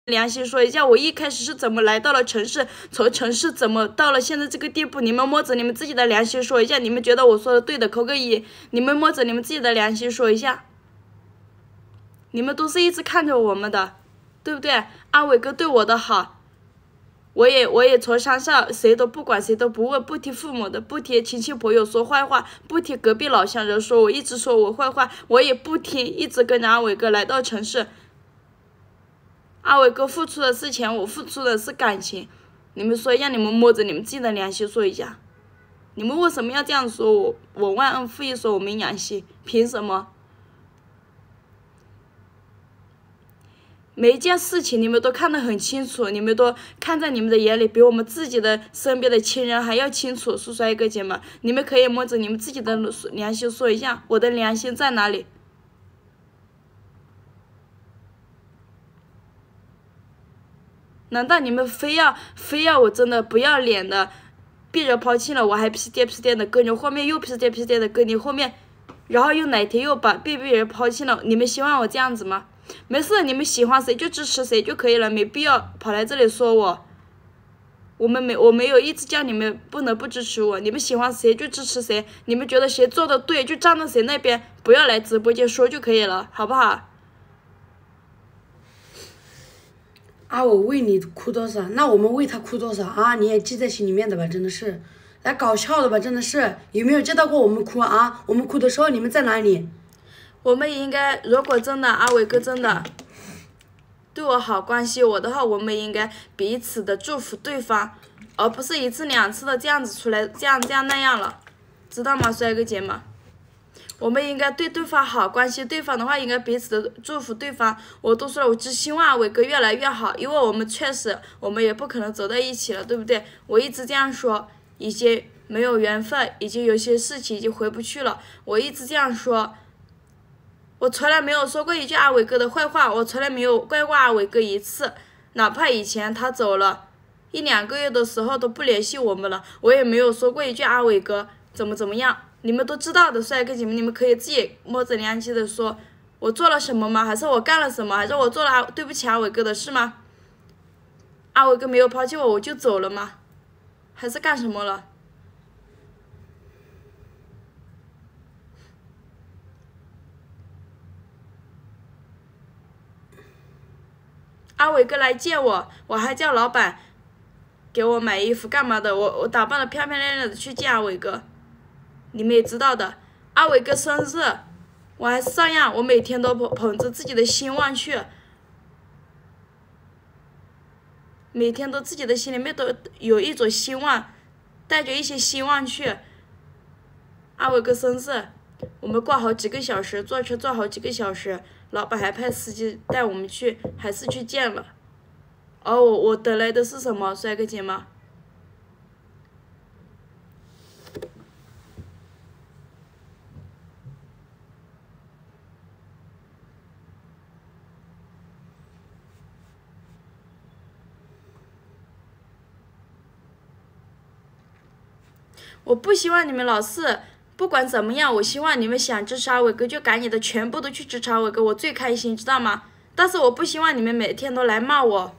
良心说一下，我一开始是怎么来到了城市，从城市怎么到了现在这个地步？你们摸着你们自己的良心说一下，你们觉得我说的对的，扣个一。你们摸着你们自己的良心说一下，你们都是一直看着我们的，对不对？阿伟哥对我的好，我也从山上谁都不管，谁都不问，不提父母的，不提亲戚朋友说坏话，不提隔壁老乡人说我一直说我坏话，我也不听，一直跟着阿伟哥来到城市。阿伟哥付出的是钱，我付出的是感情。你们说一下，你们摸着你们自己的良心说一下，你们为什么要这样说我？我忘恩负义，说我没良心，凭什么？每一件事情你们都看得很清楚，你们都看在你们的眼里，比我们自己的身边的亲人还要清楚。帅哥姐们，你们可以摸着你们自己的良心说一下，我的良心在哪里？难道你们非要我真的不要脸的被人抛弃了，我还屁颠屁颠的跟着后面，又屁颠屁颠的跟你后面，然后又哪天又被人抛弃了？你们希望我这样子吗？没事，你们喜欢谁就支持谁就可以了，没必要跑来这里说我。我没有一直叫你们不能不支持我，你们喜欢谁就支持谁，你们觉得谁做的对就站在谁那边，不要来直播间说就可以了，好不好？ 啊，我为你哭多少，那我们为他哭多少啊？你也记在心里面的吧，真的是，来搞笑的吧，真的是，有没有见到过我们哭啊？我们哭的时候你们在哪里？ 我们应该，如果真的阿伟哥真的对我好，关心我的话，我们应该彼此的祝福对方，而不是一次两次的这样子出来，这样那样了，知道吗，帅哥姐们？我们应该对对方好，关心对方的话，应该彼此的祝福对方。我都说了，我只希望伟哥越来越好，因为我们确实，我们也不可能走在一起了，对不对？我一直这样说，已经没有缘分，已经有些事情已经回不去了。我一直这样说，我从来没有说过一句阿伟哥的坏话，我从来没有怪过阿伟哥一次，哪怕以前他走了1、2个月的时候都不联系我们了，我也没有说过一句阿伟哥怎么样。你们都知道的，帅哥姐妹，你们可以自己摸着良心的说，我做了什么吗？还是我干了什么？还是我做了对不起阿伟哥的事吗？阿伟哥没有抛弃我，我就走了吗？还是干什么了？阿伟哥来见我，我还叫老板给我买衣服干嘛的？我打扮的漂漂亮亮的去见阿伟哥。你们也知道的，阿伟哥生日，我还是照样，我每天都捧着自己的希望去，每天都自己的心里面都有一种希望，带着一些希望去。阿伟哥生日，我们过好几个小时，坐车坐好几个小时，老板还派司机带我们去，还是去见了。而我得来的是什么，帅哥姐们？我不希望你们老是不管怎么样，我希望你们想支持阿伟哥就赶紧的全部都去支持阿伟哥，我最开心，知道吗？但是我不希望你们每天都来骂我，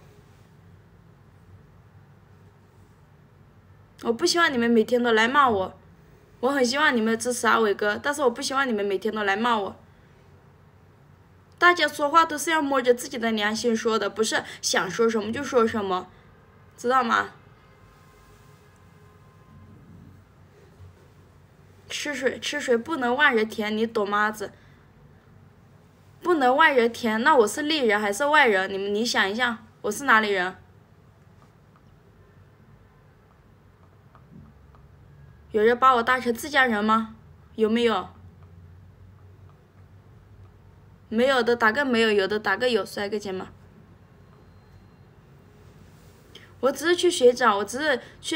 我不希望你们每天都来骂我，我很希望你们支持阿伟哥，但是我不希望你们每天都来骂我。大家说话都是要摸着自己的良心说的，不是想说什么就说什么，知道吗？吃水不能忘人甜，你懂吗子？不能忘人甜，那我是丽人还是外人？你想一下，我是哪里人？有人把我当成自家人吗？有没有？没有的打个没有，有的打个有，帅哥姐们。我只是去学长，我只是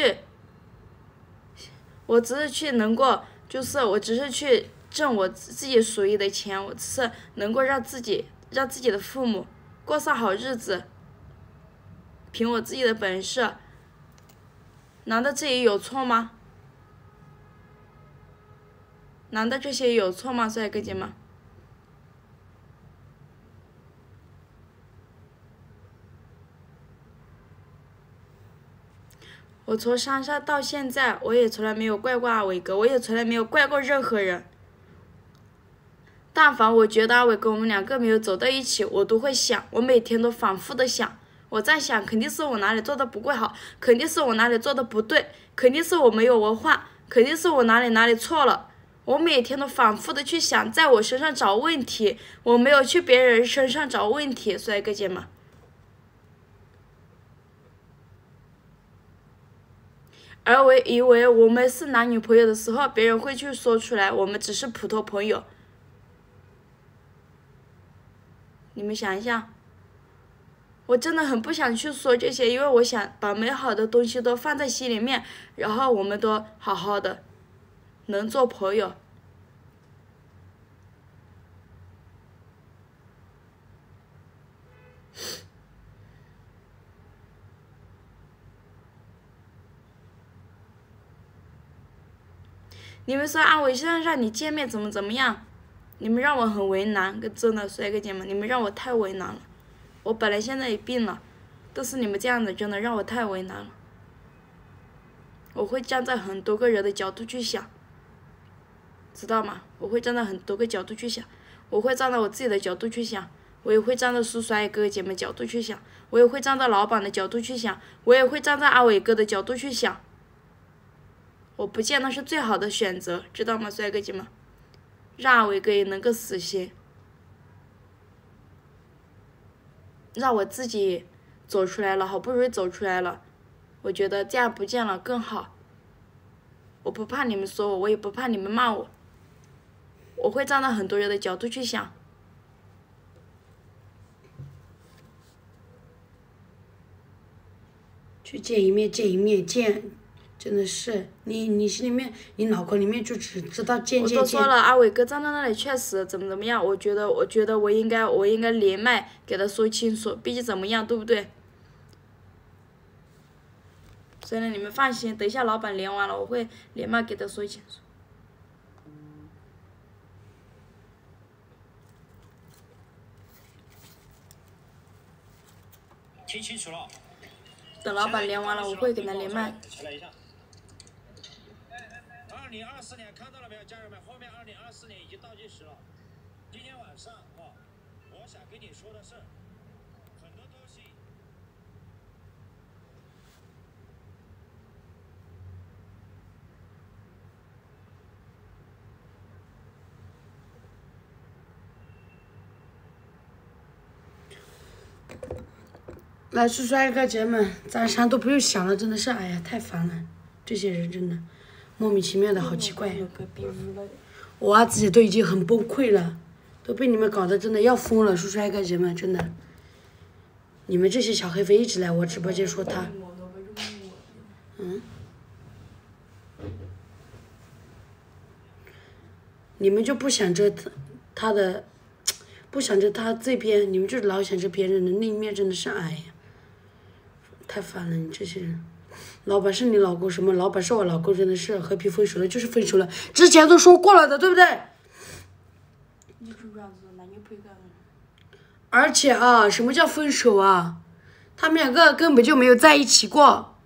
去能够，就是我只是去挣我自己属于的钱，我只是能够让自己的父母过上好日子，凭我自己的本事，难道这也有错吗？难道这些有错吗，帅哥姐们？ 我从山上到现在，我也从来没有怪过阿伟哥，我也从来没有怪过任何人。但凡我觉得阿伟跟我们两个没有走到一起，我都会想，我每天都反复的想，我在想，肯定是我哪里做的不够好，肯定是我哪里做的不对，肯定是我没有文化，肯定是我哪里错了。我每天都反复的去想，在我身上找问题，我没有去别人身上找问题，帅哥姐们。而我以为我们是男女朋友的时候，别人会去说出来，我们只是普通朋友。你们想一想，我真的很不想去说这些，因为我想把美好的东西都放在心里面，然后我们都好好的，能做朋友。你们说阿伟现在让你见面怎么样？你们让我很为难，真的帅哥姐们，你们让我太为难了。我本来现在也病了，但是你们这样子真的让我太为难了。我会站在很多个人的角度去想，知道吗？我会站在很多个角度去想，我会站在我自己的角度去想，我也会站在叔帅哥哥姐妹角度去想，我也会站在老板的角度去想，我也会站在阿伟哥的角度去想。我不见那是最好的选择，知道吗，帅哥姐们？让阿伟哥也能够死心，让我自己走出来了，好不容易走出来了，我觉得这样不见了更好。我不怕你们说我，我也不怕你们骂我，我会站在很多人的角度去想。 去见一面，见一面，见。真的是，你心里面，你脑壳里面就只知道见。 我都说了，阿伟哥站在那里确实怎么样，我觉得我应该连麦给他说清楚，毕竟怎么样，对不对？所以呢，你们放心，等一下老板连完了，我会连麦给他说清楚。 听清楚了。 等老板连完了，我会给他连麦。 2024年看到了没有，家人们？后面2024年已经倒计时了。今天晚上啊，我想跟你说的是，很多东西。 来，叔帅哥姐们，咱啥都不用想了，真的是，哎呀，太烦了，这些人真的。莫名其妙的好奇怪，我啊自己都已经很崩溃了，都被你们搞得真的要疯了，叔叔爱哥姐们，真的，你们这些小黑粉一直来我直播间说他，你们就不想着他的，不想着他这边，你们就老想着别人的那一面，真的是哎呀，太烦了，你这些人。老板是你老公什么？老板是我老公，真的是和平分手了就是分手了，之前都说过了的，对不对？而且啊，什么叫分手啊？他们两个根本就没有在一起过，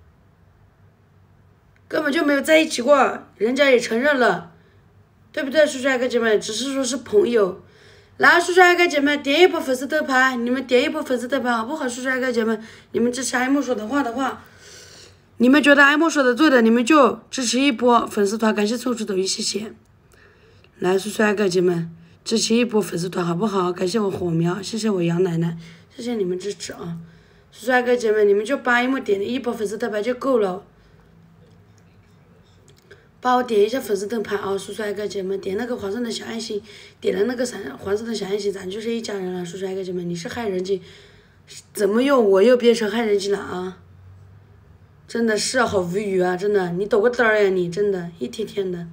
根本就没有在一起过，人家也承认了，对不对，叔叔爱哥姐妹？只是说是朋友。来，叔叔爱哥姐妹，点一波粉丝灯牌，你们点一波粉丝灯牌好不好？叔叔爱哥姐妹，你们支持爱慕说的话。你们觉得爱慕说的对的，你们就支持一波粉丝团，感谢送出抖音，谢谢。来，叔叔爱哥姐们，支持一波粉丝团好不好？感谢我火苗，谢谢我杨奶奶，谢谢你们支持啊！叔叔爱哥姐们，你们就帮一木点一波粉丝灯牌就够了，帮我点一下粉丝灯牌啊！叔叔爱哥姐们，点那个黄色的小爱心，点了那个黄色的小爱心，咱就是一家人了。叔叔爱哥姐们，你是害人精，怎么又我又变成害人精了啊？真的是好无语啊！真的，你抖个嘚儿呀你，真的，一天天的。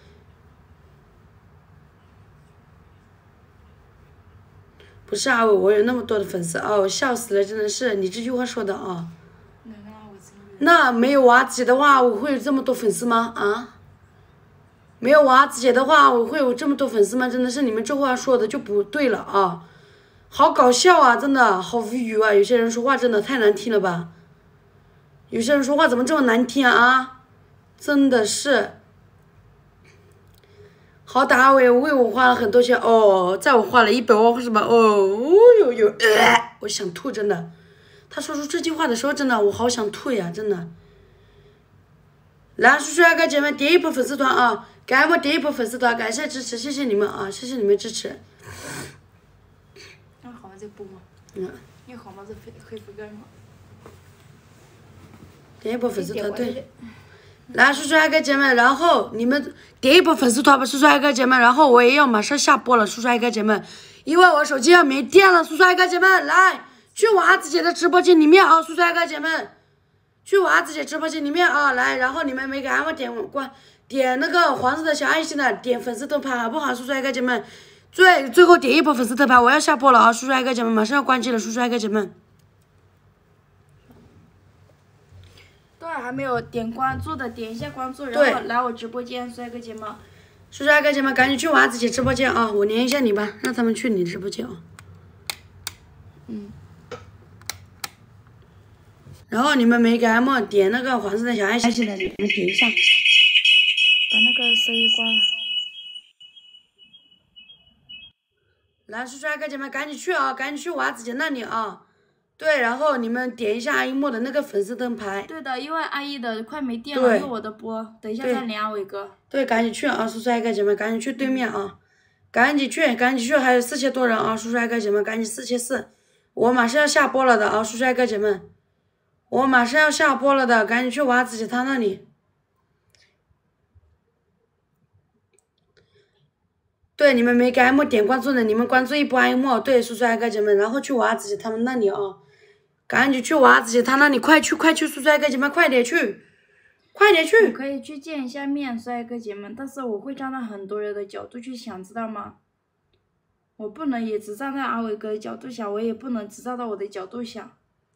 不是啊，我有那么多的粉丝啊，我笑死了，真的是你这句话说的啊。那没有娃子姐的话，我会有这么多粉丝吗？啊？没有娃子姐的话，我会有这么多粉丝吗？真的是你们这话说的就不对了啊！好搞笑啊，真的好无语啊！有些人说话真的太难听了吧？ 有些人说话怎么这么难听啊？真的是。好大阿伟为我花了很多钱哦，在我花了100万什么哦哟，我想吐真的。他说出这句话的时候，真的我好想吐呀，真的。来，叔叔阿哥姐妹点一波粉丝团啊！给俺们点一波粉丝团，感谢支持，谢谢你们啊，谢谢你们支持。 那好嘛，再播嘛。你好嘛，再恢复干嘛？ 点一波粉丝团，对。来，叔叔阿哥姐妹，然后你们点一波粉丝团吧，叔叔阿哥姐妹，然后我也要马上下播了，叔叔阿哥姐妹，因为我手机要没电了，叔叔阿哥姐妹，来去娃子姐的直播间里面啊，叔叔阿哥姐妹。去娃子姐直播间里面啊，来，然后你们没给俺们点那个黄色的小爱心的，点粉丝灯牌好不好？叔叔爱哥姐们，最后点一波粉丝灯牌，我要下播了啊！叔叔爱哥姐们，马上要关机了，叔叔爱哥姐们。 对，还没有点关注的，点一下关注，然后来我直播间，叔叔爱哥姐们。 叔叔爱哥姐们，赶紧去娃子姐直播间啊！我连一下你吧，让他们去你直播间啊。然后你们没给俺们点那个黄色的小爱心的，你们点一下。 把那个声音关了。 来，叔叔阿哥姐们，赶紧去啊！赶紧去娃子姐那里啊！对，然后你们点一下阿姨莫的那个粉丝灯牌。 对的，因为阿姨的快没电了，用我的播，等一下再连伟哥。 对，赶紧去啊！叔叔阿哥姐们，赶紧去对面啊！赶紧去，还有4000多人啊！叔叔阿哥姐们，赶紧4400，我马上要下播了的啊！叔叔阿哥姐们。我马上要下播了的，赶紧去娃子姐她那里。对，你们没给阿莫点关注的，你们关注一波阿莫。对，叔叔阿哥姐们，然后去娃子姐他们那里啊，赶紧去娃子姐她那里，快去，叔叔阿哥姐们，快点去。 我可以去见一下面，叔叔阿哥姐们，但是我会站在很多人的角度去想，知道吗？我不能也只站在阿伟哥的角度想，我也不能只站在我的角度想。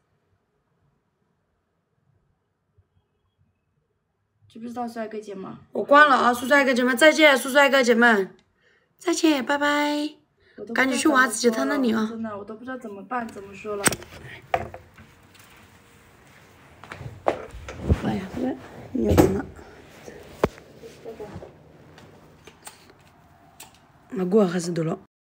知不知道帅哥姐们？ 我关了啊，叔叔爱哥姐们，再见，叔叔爱哥姐们，再见，拜拜。赶紧去娃子姐她那里啊！ 真的，我都不知道怎么办，怎么说了。 哎呀，你怎么？那我还是对了。